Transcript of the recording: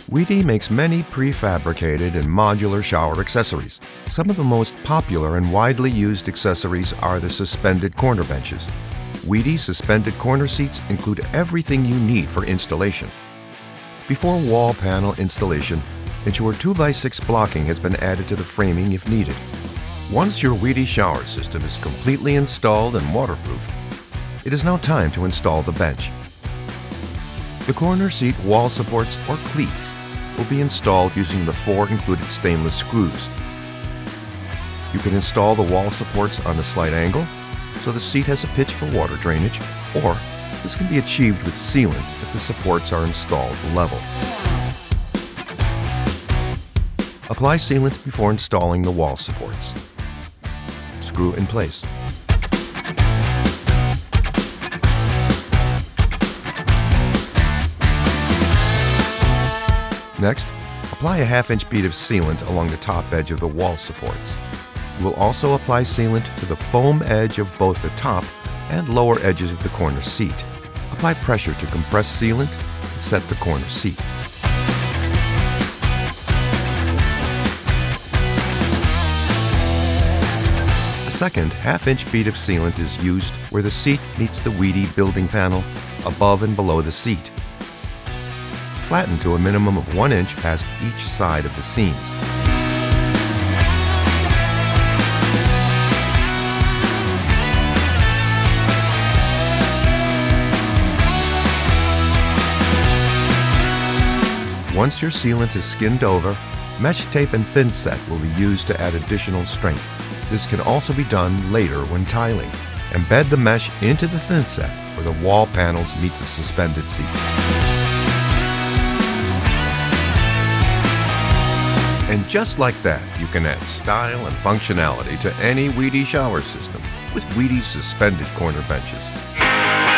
Wedi makes many prefabricated and modular shower accessories. Some of the most popular and widely used accessories are the suspended corner benches. Wedi suspended corner seats include everything you need for installation. Before wall panel installation, ensure 2x6 blocking has been added to the framing if needed. Once your wedi shower system is completely installed and waterproofed, it is now time to install the bench. The corner seat wall supports or cleats will be installed using the 4 included stainless screws. You can install the wall supports on a slight angle so the seat has a pitch for water drainage, or this can be achieved with sealant if the supports are installed level. Apply sealant before installing the wall supports. Screw in place. Next, apply a 1/2-inch bead of sealant along the top edge of the wall supports. You will also apply sealant to the foam edge of both the top and lower edges of the corner seat. Apply pressure to compress sealant and set the corner seat. A second 1/2-inch bead of sealant is used where the seat meets the wedi building panel above and below the seat. Flatten to a minimum of 1 inch past each side of the seams. Once your sealant is skinned over, mesh tape and thin set will be used to add additional strength. This can also be done later when tiling. Embed the mesh into the thin set where the wall panels meet the suspended seat. And just like that, you can add style and functionality to any wedi shower system with Wedi's suspended corner benches.